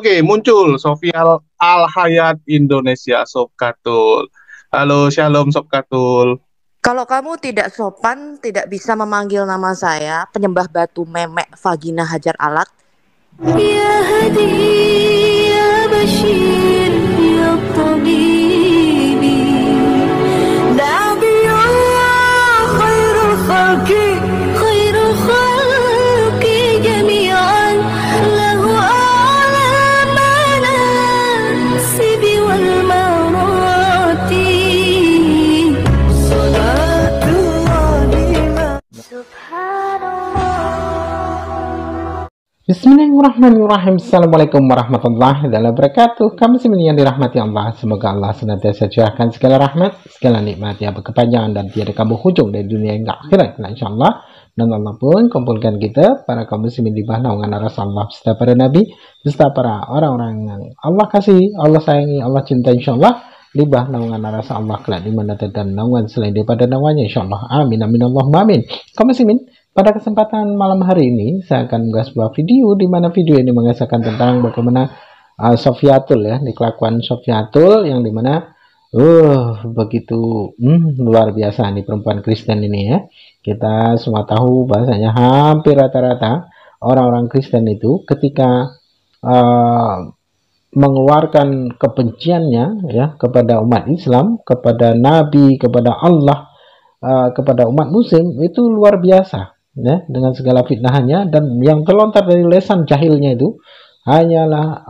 Oke, muncul Sofial Al-Hayat Indonesia Sob Katul. Halo, Shalom Sob Katul. Kalau kamu tidak sopan, tidak bisa memanggil nama saya, penyembah batu memek vagina hajar alat. Ya Hadi, ya Bashir, ya Tabibi, Nabi Allah, khairul khalqi jami'an, lahu a'la manasibi wal marati, salatullahi subhanallah. Bismillahirrahmanirrahim. Assalamualaikum warahmatullahi wabarakatuh. Kami yang dirahmati Allah. Semoga Allah senantiasa curahkan segala rahmat, segala nikmat yang berkepanjangan dan tiada kamu hujung dari dunia hingga akhirat, insyaallah. Dan Allah pun kumpulkan kita para kaum muslimin di bawah naungan Rasulullah beserta para nabi, beserta para orang-orang yang Allah kasih, Allah sayangi, Allah cinta, insyaallah di bawah naungan Rasulullah kelak di mana dan naungan selain daripada naungannya, insyaallah. Amin amin Allahumma amin. Kaum muslimin, pada kesempatan malam hari ini saya akan mengulas sebuah video di mana video ini mengisahkan tentang bagaimana Sofiatul ya, di kelakuan Sofiatul yang dimana begitu luar biasa nih perempuan Kristen ini ya. Kita semua tahu bahasanya hampir rata-rata orang-orang Kristen itu ketika mengeluarkan kebenciannya ya kepada umat Islam, kepada Nabi, kepada Allah, kepada umat Muslim itu luar biasa ya, dengan segala fitnahnya, dan yang terlontar dari lesan jahilnya itu hanyalah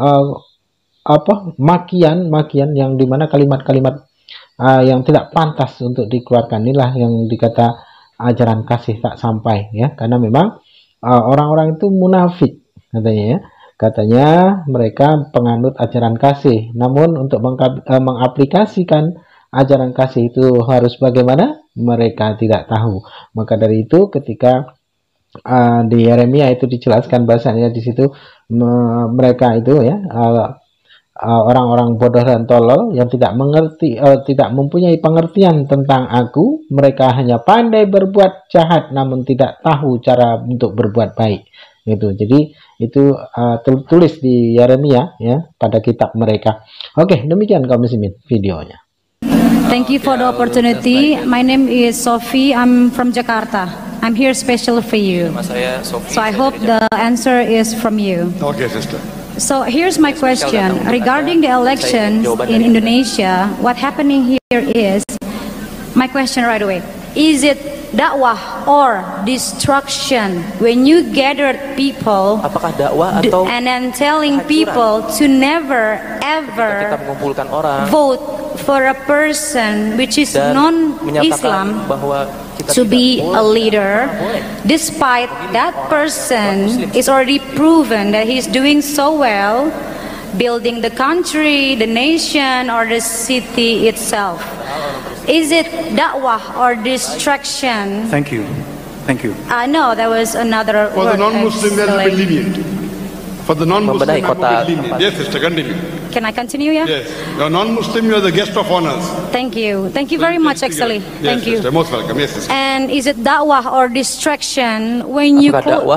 makian yang dimana kalimat-kalimat yang tidak pantas untuk dikeluarkan. Inilah yang dikata ajaran kasih tak sampai ya, karena memang orang-orang itu munafik katanya ya. Katanya mereka penganut ajaran kasih, namun untuk mengaplikasikan ajaran kasih itu harus bagaimana? Mereka tidak tahu. Maka dari itu ketika di Yeremia itu dijelaskan bahasanya di situ mereka itu ya orang-orang bodoh dan tolol yang tidak mengerti, tidak mempunyai pengertian tentang aku. Mereka hanya pandai berbuat jahat namun tidak tahu cara untuk berbuat baik. Gitu. Jadi itu tertulis di Yeremia ya pada kitab mereka. Oke, demikian kaum muslimin videonya. Thank you for the opportunity. My name is Sophie. I'm from Jakarta. I'm here special for you. So I hope the answer is from you. Okay, sister. So here's my question. Regarding the elections in Indonesia, what happening here is, my question right away, is it dakwah or destruction when you gathered people apakah dakwah atau and then telling people to never ever kita mengumpulkan orang vote for a person which is non-Islam to be a leader, despite that person is already proven that he's doing so well, building the country, the nation, or the city itself. Is it da'wah or distraction? Thank you. Thank you. No, there was another For word. the non-Muslim, there will be lenient. For the non-Muslim, I will be lenient. Yes, sister, continue. Can I continue, yeah? Yes. You're non-Muslim, you're the guest of honors. Thank you. Thank you very much, actually. Yes, Thank you. sister, most welcome. Yes, sister. And is it da'wah or distraction when you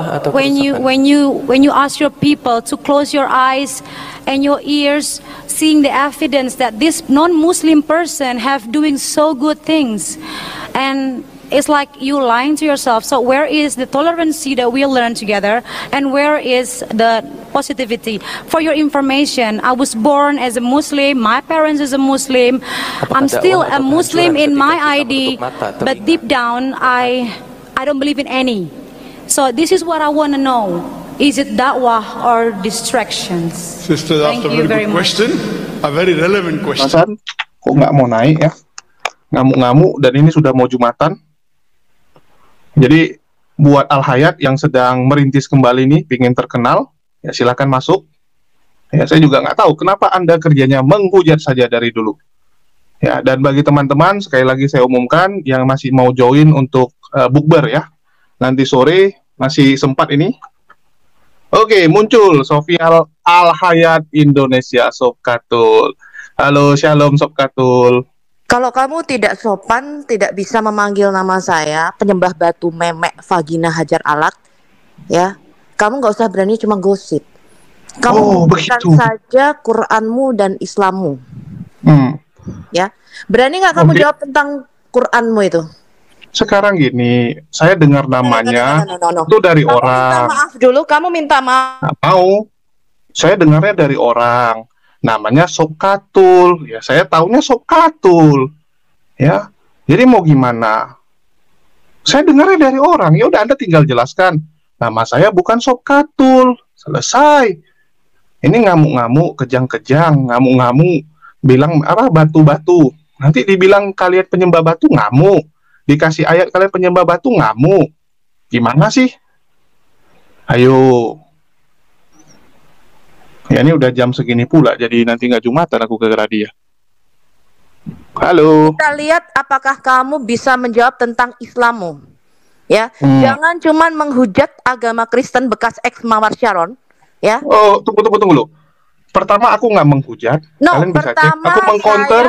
when you ask your people to close your eyes and your ears, seeing the evidence that this non-Muslim person have doing so good things, and it's like you lying to yourself. So where is the tolerancy that we learn together, and where is the positivity? For your information, I was born as a Muslim, my parents is a Muslim, I'm still a Muslim in my ID, but deep down I don't believe in any. So this is what I want to know. Is it da'wah or distractions? Sister, that's a very good question. A very relevant question. Hasan, kok nggak mau naik ya? Ngamuk-ngamuk, dan ini sudah mau Jumatan. Jadi buat Al-Hayat yang sedang merintis kembali nih, pingin terkenal, ya silakan masuk. Ya, saya juga nggak tahu kenapa Anda kerjanya menghujat saja dari dulu. Ya, dan bagi teman-teman sekali lagi saya umumkan yang masih mau join untuk bukber ya, nanti sore masih sempat ini. Oke, muncul Sofial Al-Hayat Indonesia Sob Katul. Halo, Shalom Sob Katul. Kalau kamu tidak sopan, tidak bisa memanggil nama saya, penyembah batu memek vagina hajar alat, ya, kamu nggak usah berani cuma gosip. Oh, Kamu bukan begitu. saja Quranmu dan Islammu, Hmm. ya. Berani nggak kamu Oke. jawab tentang Quranmu itu? Sekarang gini, saya dengar namanya No. itu dari Kamu minta orang. maaf dulu. Kamu minta maaf. Nggak mau. Saya dengarnya dari orang. Namanya Sopkatul. Ya, saya taunya Sopkatul. Ya. Jadi mau gimana? Saya dengarnya dari orang. Ya udah, Anda tinggal jelaskan. Nama saya bukan Sopkatul. Selesai. Ini ngamuk-ngamuk, kejang-kejang, ngamuk-ngamuk, bilang apa batu-batu. Nanti dibilang kalian penyembah batu, ngamuk. Dikasih ayat kalian penyembah batu, ngamuk. Gimana sih? Ayo. Ya ini udah jam segini pula, jadi nanti nggak Jumatan aku ke dia. Halo. Kita lihat apakah kamu bisa menjawab tentang Islammu. Ya, jangan cuman menghujat agama Kristen bekas ex Mawar Sharon. Ya. Oh, tunggu dulu. Pertama aku nggak menghujat, kalian bisa cek. Aku mengcounter,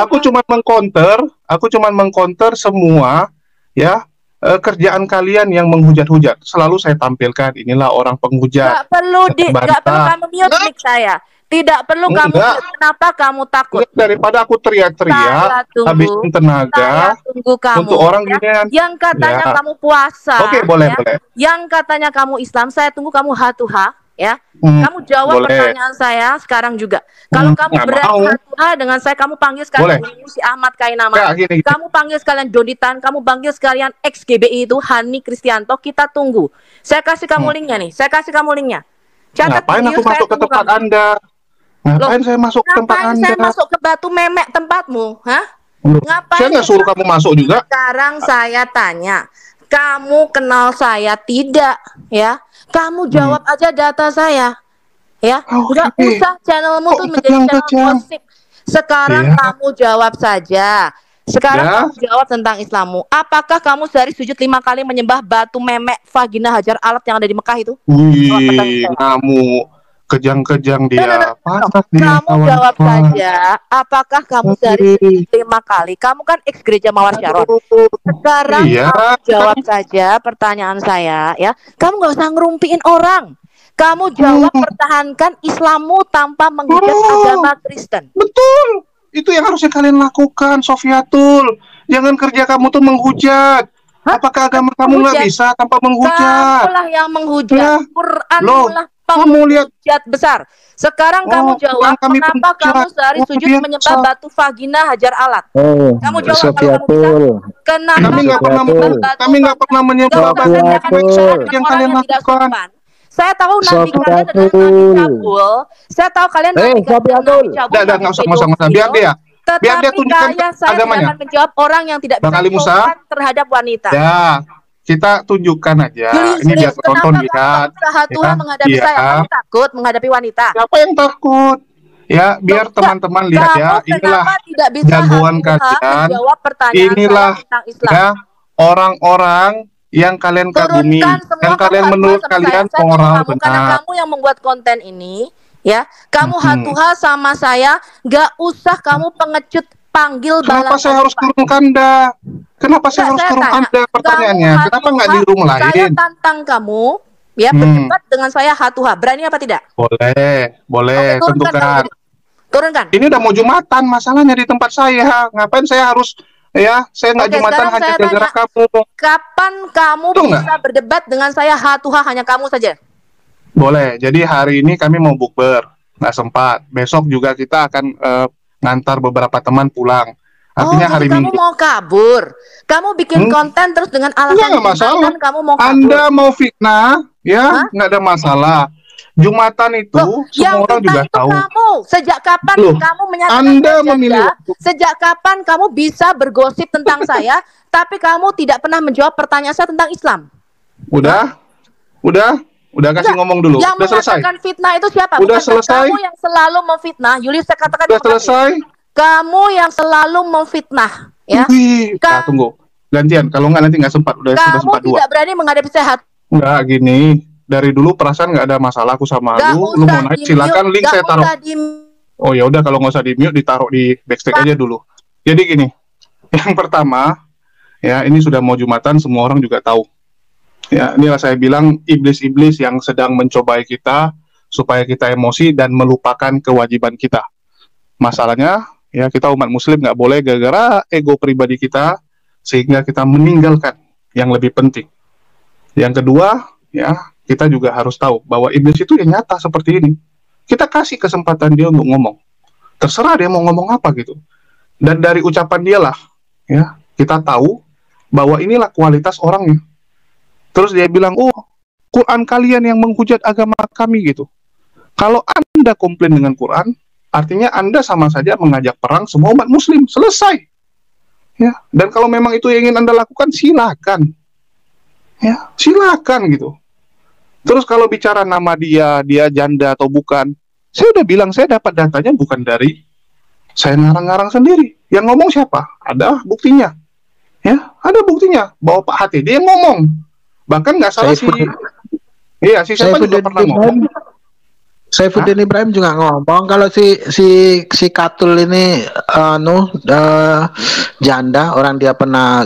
aku cuma mengcounter semua ya kerjaan kalian yang menghujat-hujat. Selalu saya tampilkan inilah orang penghujat. Nggak perlu kamu mute mic saya. Tidak perlu kamu mute. Kenapa kamu takut? Daripada aku teriak-teriak, habisin tenaga tunggu kamu, untuk orang ya. ginian. Yang katanya kamu puasa. Oke, boleh. Yang katanya kamu Islam, saya tunggu kamu hatuha. Ya, kamu jawab pertanyaan saya sekarang juga. Kalau kamu berani hatuha dengan saya, kamu panggil sekalian si Ahmad Kainama. Kamu panggil sekalian Joditan, kamu panggil sekalian ex GBI itu Hani Kristianto. Kita tunggu. Saya kasih kamu linknya nih. Catat. Ngapain aku masuk ke tempat Anda? Ngapain saya masuk ke tempat Anda? Saya masuk ke Batu Memek tempatmu, hah? Ngapain? Saya nggak suruh kamu masuk juga. Sekarang saya tanya, kamu kenal saya tidak? Ya, kamu jawab aja data saya. Ya, nggak usah channelmu tuh menjadi channel gosip. Sekarang kamu jawab saja. Kamu jawab tentang Islammu. Apakah kamu sehari sujud 5 kali menyembah batu memek vagina Hajar Alat yang ada di Mekah itu? Wih, kamu kejang-kejang dia. Kamu jawab saja. Apakah kamu sehari sujud 5 kali? Kamu kan ex gereja Mawar Sharon. Sekarang kamu jawab saja pertanyaan saya, ya. Kamu nggak usah ngerumpiin orang. Kamu jawab, pertahankan Islammu tanpa menghujat agama Kristen. Betul. Itu yang harusnya kalian lakukan, Sofiatul. Jangan kerja kamu tuh menghujat. Apakah agama kamu nggak bisa tanpa menghujat? Kamulah yang menghujat. Quranmu lah penghujat besar. Sekarang kamu jawab, kenapa kamu sehari sujud menyembah batu vagina Hajar Alat? Kamu jawab kalau kamu bisa. Kenapa kami nggak pernah menyembah batu yang kalian lakukan? Saya tahu nanti kalian adalah Nabi Cabul. Saya tahu kalian nanti Cabul. Nggak usah. Biar dia tunjukkan saya agamanya. tidak akan menjawab orang yang tidak bisa sopan terhadap wanita. Ya, kita tunjukkan aja. Ini biar penonton lihat. Tuhan menghadapi saya. Kamu takut menghadapi wanita? Siapa yang takut? Ya, biar teman-teman lihat ya. Inilah jagoan kalian. Inilah ya orang-orang yang kalian kagumi, yang kalian menurut kalian orang benar. Karena kamu yang membuat konten ini, ya, kamu hatuha sama saya, gak usah kamu pengecut panggil balasan. Kenapa saya harus turun Anda? Kenapa saya harus turun Anda? Pertanyaannya, kenapa nggak di room lain? Saya tantang kamu, ya, berdebat dengan saya hatuha. Berani apa tidak? Boleh, tentukan. Turunkan. Ini udah mau Jumatan, masalahnya di tempat saya. Ngapain saya harus saya nggak Jumatan hanya gara-gara kamu. Kapan kamu bisa berdebat dengan saya hatuha, hanya kamu saja? Boleh. Jadi hari ini kami mau bukber, nggak sempat. Besok juga kita akan ngantar beberapa teman pulang. Artinya hari Minggu. Kamu mau kabur? Kamu bikin konten terus dengan alasan nggak masalah. Kamu mau kabur. Anda mau fitnah, ya nggak ada masalah. Jumatan itu semua orang juga tahu. Kamu sejak kapan kamu menyatakan Anda memilih waktu. Sejak kapan kamu bisa bergosip tentang saya, tapi kamu tidak pernah menjawab pertanyaan saya tentang Islam? Udah kasih ngomong dulu. Yang udah selesai. Mengatakan fitnah itu siapa? Udah selesai. Kamu yang selalu memfitnah. Julius, saya katakan. Udah selesai. Kamu yang selalu memfitnah, ya. Tunggu. Gantian. Kalau nggak nanti nggak sempat. Sudah sempat dua. Kamu tidak berani menghadapi sehat. Nggak gini. Dari dulu perasaan nggak ada masalah aku sama lu. Lu mau naik silakan, link saya taruh. Oh ya udah, kalau nggak usah di mute, ditaruh di backstage aja dulu. Jadi gini, yang pertama ya, ini sudah mau Jumatan, semua orang juga tahu. Ya, inilah saya bilang iblis-iblis yang sedang mencobai kita supaya kita emosi dan melupakan kewajiban kita. Masalahnya, ya kita umat muslim nggak boleh gara-gara ego pribadi kita, sehingga kita meninggalkan yang lebih penting. Yang kedua, ya kita juga harus tahu bahwa iblis itu ya nyata seperti ini. Kita kasih kesempatan dia untuk ngomong. Terserah dia mau ngomong apa gitu. Dan dari ucapan dia lah, ya kita tahu bahwa inilah kualitas orangnya. Terus dia bilang, oh, Quran kalian yang menghujat agama kami gitu. Kalau Anda komplain dengan Quran, artinya Anda sama saja mengajak perang semua umat muslim. Selesai. Ya, dan kalau memang itu yang ingin Anda lakukan, silakan. Ya, silakan gitu. Terus kalau bicara nama dia janda atau bukan, saya udah bilang saya dapat datanya bukan dari saya ngarang-ngarang sendiri. Yang ngomong siapa? Ada buktinya. Ya, ada buktinya bahwa Pak HTD yang ngomong. Bahkan nggak salah si siapa juga pernah ngomong. Saifuddin Ibrahim juga ngomong kalau si Katul ini janda, orang dia pernah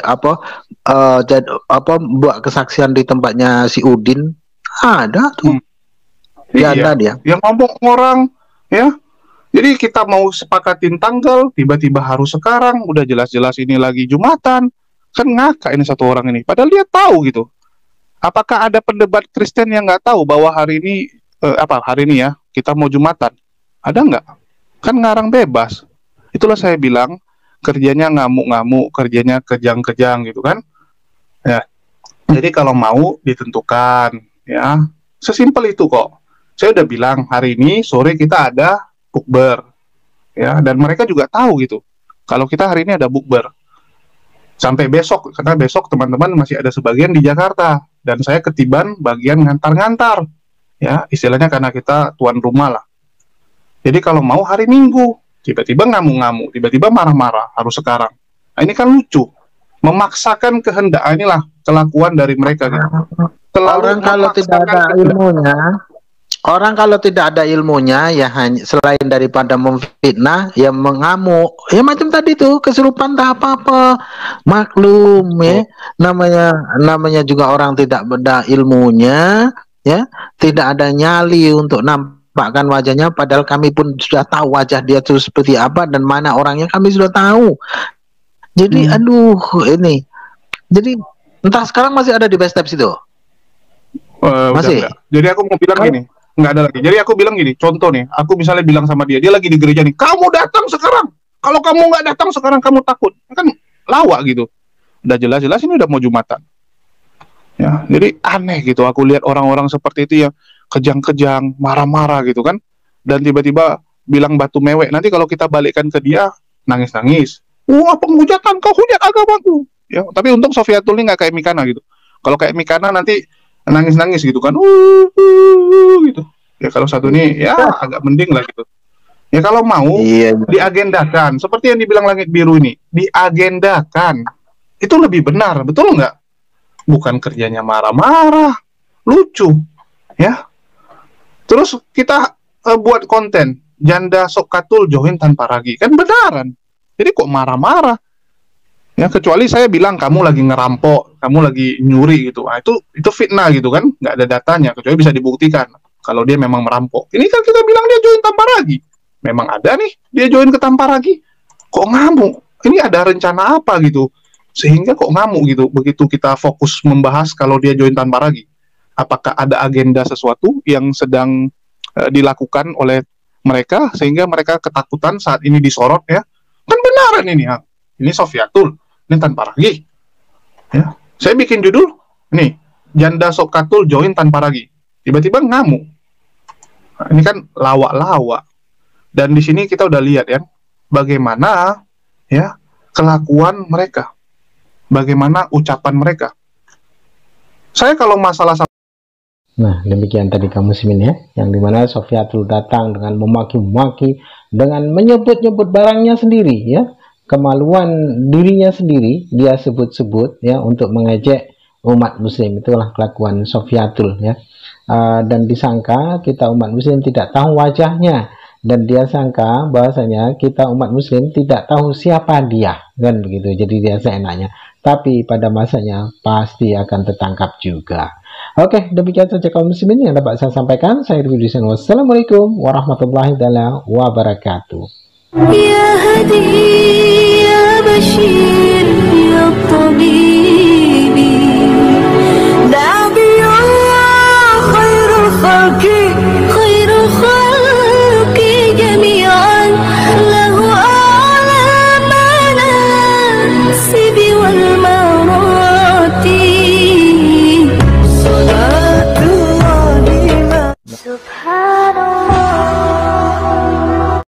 buat kesaksian di tempatnya si Udin, ada tuh janda dia yang ngomong orang, ya. Jadi kita mau sepakatin tanggal, tiba-tiba harus sekarang, udah jelas-jelas ini lagi Jumatan, kan ngakak ini satu orang ini, padahal dia tahu gitu. Apakah ada pendebat Kristen yang nggak tahu bahwa hari ini ya kita mau Jumatan? Ada nggak? Kan ngarang bebas. Itulah saya bilang kerjanya ngamuk-ngamuk, kerjanya kejang-kejang gitu kan. Ya. Jadi kalau mau ditentukan, ya sesimpel itu kok. Saya udah bilang hari ini sore kita ada bukber, ya, dan mereka juga tahu gitu. Kalau kita hari ini ada bukber sampai besok, karena besok teman-teman masih ada sebagian di Jakarta dan saya ketiban bagian ngantar-ngantar. Ya, istilahnya karena kita tuan rumah lah. Jadi kalau mau hari Minggu, tiba-tiba ngamuk-ngamuk, tiba-tiba marah-marah, harus sekarang. Nah, ini kan lucu. Memaksakan kehendak, inilah kelakuan dari mereka. Gitu. Orang kalau tidak ada ilmunya, ya hanya selain daripada memfitnah, ya mengamuk, ya macam tadi tuh kesurupan tak apa-apa, maklum ya. Namanya juga orang tidak beda ilmunya. Ya, tidak ada nyali untuk nampakkan wajahnya, padahal kami pun sudah tahu wajah dia itu seperti apa dan mana orangnya kami sudah tahu. Jadi aduh ini. Jadi entah sekarang masih ada di Best Steps itu? Masih. Jadi aku mau bilang gini, nggak ada lagi. Jadi aku bilang gini, contoh nih, aku misalnya bilang sama dia lagi di gereja nih, kamu datang sekarang. Kalau kamu nggak datang sekarang kamu takut. Kan lawak gitu. Udah jelas-jelas ini udah mau Jumatan. Ya, jadi aneh gitu aku lihat orang-orang seperti itu yang kejang-kejang, marah-marah gitu kan, dan tiba-tiba bilang batu mewek. Nanti kalau kita balikkan ke dia, nangis-nangis. Wah, penghujatan, kau hujat agamaku. Ya, tapi untung Sofiatul ini nggak kayak Mikana gitu. Kalau kayak Mikana nanti nangis-nangis gitu kan, gitu. Ya kalau satu ini ya agak mending lah gitu. Ya kalau mau diagendakan, seperti yang dibilang Langit Biru ini, diagendakan. Itu lebih benar, betul nggak? Bukan kerjanya marah-marah, lucu, ya. Terus kita buat konten, janda sok Katul join tanpa ragi, kan benaran. Jadi kok marah-marah? Ya kecuali saya bilang kamu lagi ngerampok, kamu lagi nyuri gitu, nah, itu fitnah gitu kan, nggak ada datanya, kecuali bisa dibuktikan kalau dia memang merampok. Ini kan kita bilang dia join tanpa ragi, memang ada nih dia join ke tanpa ragi, kok ngamuk? Ini ada rencana apa gitu? Sehingga kok ngamuk gitu, begitu kita fokus membahas kalau dia join tanpa ragi. Apakah ada agenda sesuatu yang sedang dilakukan oleh mereka, sehingga mereka ketakutan saat ini disorot ya. Kan benaran ini, ya. Ini Sofiatul, ini tanpa ragi. Ya. Saya bikin judul, nih, janda sok Katul join tanpa ragi. Tiba-tiba ngamuk. Nah, ini kan lawak-lawak. Dan di sini kita udah lihat ya, bagaimana ya kelakuan mereka. Bagaimana ucapan mereka. Saya kalau masalah, nah demikian tadi kamu Muslimin ya, yang dimana Sofiatul datang dengan memaki-maki, dengan menyebut-nyebut barangnya sendiri ya, kemaluan dirinya sendiri dia sebut-sebut ya untuk mengejek umat muslim. Itulah kelakuan Sofiatul ya. Dan disangka kita umat muslim tidak tahu wajahnya, dan dia sangka bahwasanya kita umat muslim tidak tahu siapa dia, kan begitu. Jadi dia seenaknya, tapi pada masanya pasti akan tertangkap juga. Oke, demikian saja kaum muslimin yang dapat saya sampaikan. Saya Ridwan Hussein. Wassalamualaikum warahmatullahi wabarakatuh. يا هدي يا بشير يا طبيب